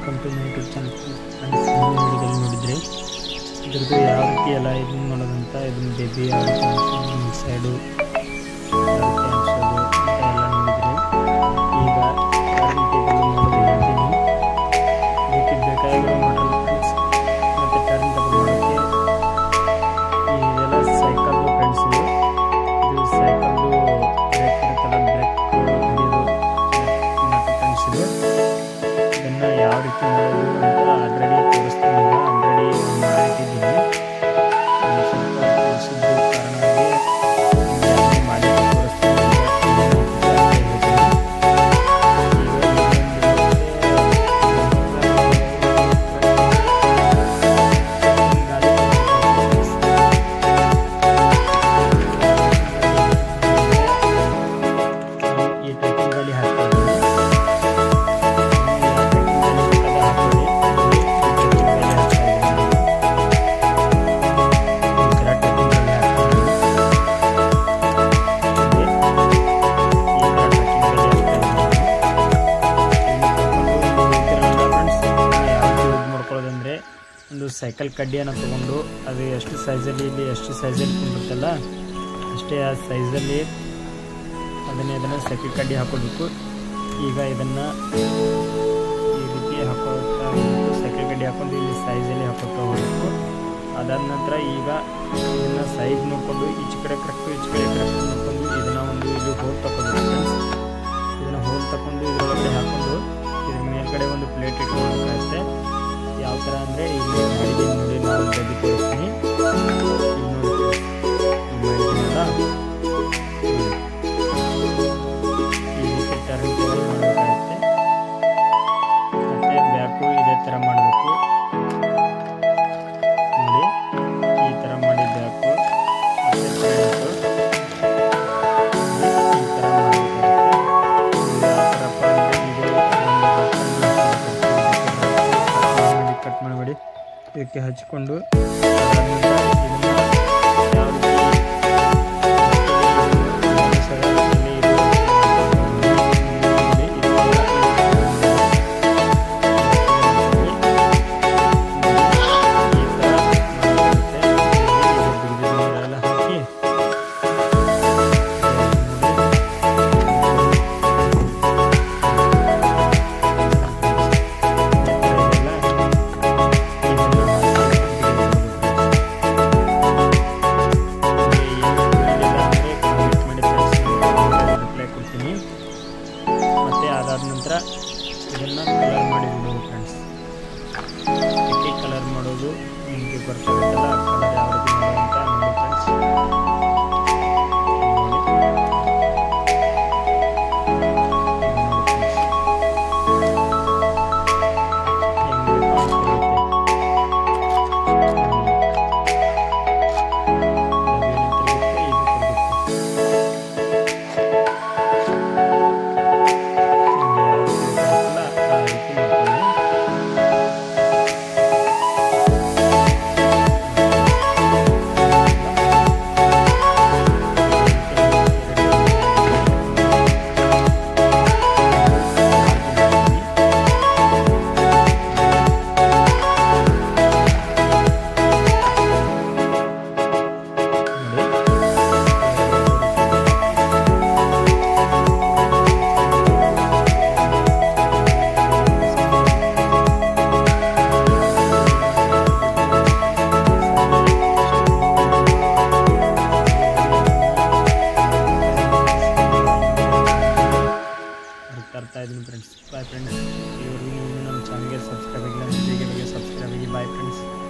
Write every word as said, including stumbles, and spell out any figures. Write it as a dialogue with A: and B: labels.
A: Welcome to my YouTube channel friends. ಹಿಂದಿನ ವಿಡಿಯೋದಲ್ಲಿ ನೋಡಿದರೆ ಇದ್ರದ್ದು ಯಾವ ರೀತಿ ಎಲ್ಲ ಇದನ್ನು ಮಾಡೋದಂತ, ಇದನ್ನು ಬೇಬಿ ಯಾವ ರೀತಿ ಅನ್ಸೋದು, ಸೈಡು ಯಾವ ರೀತಿ ಅನ್ಸೋದು ಅಂತ ಎಲ್ಲ ನೋಡಿದರೆ, ಈಗ ಟರ್ನ್ ಟೇಬಲ್ ಮಾಡೋದು ಹೇಳ್ತೀನಿ. ಇದಕ್ಕೆ ಬೇಕಾಗಿರೋ ಮಾಡಲ್ ಫ್ರೆಂಡ್ಸ್, ಮತ್ತು ಟರ್ನ್ ಟೇಬಲ್ ಮಾಡೋಕ್ಕೆ ಇದೆಲ್ಲ ಸೈಕಲ್ದು ಫ್ರೆಂಡ್ಸ್. ಇದು ಇದು ಸೈಕಲ್ದು ಬ್ರೇಕ್ ಇರುತ್ತಲ್ಲ, ಬ್ರೇಕ್ ಹಿಡಿಯೋದು ಮತ್ತು ಫ್ರೆಂಡ್ಸ್ ಇದು ಇದನ್ನು ಯಾವ ರೀತಿ ಮಾಡೋದು ಅಂತ ಆಲ್ರೆಡಿ ತೋರಿಸ್ತೀನಿ. ಈಗ ಆಲ್ರೆಡಿ ಮಾಡಿಟ್ಟಿದ್ದೀನಿ. ಸ್ವಲ್ಪ ತೋರಿಸಿದ್ದು ಕಾರಣವಾಗಿ ಮಾಡಿ ತೋರಿಸ್ತೀನಿ. ಈ ಟ್ರೆಕ್ಕಿಂಗ್ ಗಾಡಿ ಹಾಕ್ತಾ ಇದ್ದೀನಿ. ಒಂದು ಸೈಕಲ್ ಕಡ್ಡಿಯನ್ನು ತೊಗೊಂಡು ಅದು ಎಷ್ಟು ಸೈಜಲ್ಲಿ ಇಲ್ಲಿ ಎಷ್ಟು ಸೈಜಲ್ಲಿ ಕುಂದಿರುತ್ತಲ್ಲ ಅಷ್ಟೇ ಆ ಸೈಜಲ್ಲಿ ಅದನ್ನೇ ಅದನ್ನು ಸೈಕಲ್ ಕಡ್ಡಿ ಹಾಕೋಬೇಕು. ಈಗ ಇದನ್ನು ಈ ರೀತಿ ಹಾಕೋತಾ ಹೋಗಬೇಕು. ಸೈಕಲ್ ಕಡ್ಡಿ ಹಾಕೊಂಡು ಇಲ್ಲಿ ಸೈಜಲ್ಲಿ ಹಾಕೋತಾ ಹೋಗಬೇಕು. ಅದಾದ ನಂತರ ಈಗ ಇದನ್ನು ಸೈಜ್ ನೋಡಿಕೊಂಡು ಈಚೆ ಕಡೆ ಕರೆಕ್ಟು ಈಚೆ ಕಡೆ ಕರೆಕ್ಟ್ ನೋಡಿಕೊಂಡು ಇದನ್ನು ಒಂದು ಇಲ್ಲಿ ಹೋಲ್ ತಗೋಬೇಕು ಫ್ರೆಂಡ್ಸ್. ಇದನ್ನು ಹೋಲ್ ತಗೊಂಡು ಇದರೊಳಗಡೆ ಹಾಕ್ಕೊಂಡು ಇದ್ರ ಮೇಲ್ಗಡೆ ಒಂದು ಪ್ಲೇಟ್ ಇಟ್ಕೊಳ್ಬೇಕಾಗುತ್ತೆ. ಯಾವ ಥರ ಅಂದರೆ ಇಲ್ಲಿ ಮಾಡಿದ್ದೀನಿ ನೋಡಿ, ನಾವು ಗಡ್ಡಿ ತೋರಿಸ್ತೀನಿ. ಇಲ್ಲಿ ನೋಡಿ ಮಾಡಿದ್ದೀನಲ್ಲ, ಈ ರೀತಿ ಟರ್ನ್ ಟೇಬಲ್ ಮಾಡಬೇಕಾಗುತ್ತೆ. ಮತ್ತು ಬ್ಯಾಕು ಇದೇ ಥರ ಮಾಡಬೇಕು ನೋಡಿ, ಈ ಥರ ಮಾಡಿ ಬ್ಯಾಕು ಮತ್ತು ಫ್ರಂಟು ಈ ಥರ ಮಾಡಬೇಕಾಗುತ್ತೆ. ಯಾವ ಥರಪ್ಪ ಅಂದರೆ ಇದು ಕಟ್ ಮಾಡಬೇಡಿ, ಇದಕ್ಕೆ ಹಚ್ಕೊಂಡು ಮತ್ತೆ ಅದಾದ ನಂತರ ಇದನ್ನು ಕಲರ್ ಮಾಡಿ ಬಿಡೋದು ಫ್ರೆಂಡ್ಸ್. ಇದಕ್ಕೆ ಕಲರ್ ಮಾಡೋದು ನಿಮಗೆ ಬರ್ತಾಗುತ್ತಲ್ಲ, ಕಲರ್ ಯಾವ ರೀತಿ ಮಾಡೋದು ಅಂತ ನೋಡಿ ಫ್ರೆಂಡ್ಸ್. ತರ್ತಾ ಇದ್ದೀನಿ ಫ್ರೆಂಡ್ಸ್. Bye friends. ಇವ್ರಿಗೆ ನೀವು ನಮ್ಮ ಚಾನಲ್ಗೆ ಸಬ್ಸ್ಕ್ರೈಬ್ ಆಗಿಲ್ಲ, ಬೇಗ ಬೇಗ ಸಬ್ಸ್ಕ್ರೈಬ್ ಆಗಿ. Bye friends.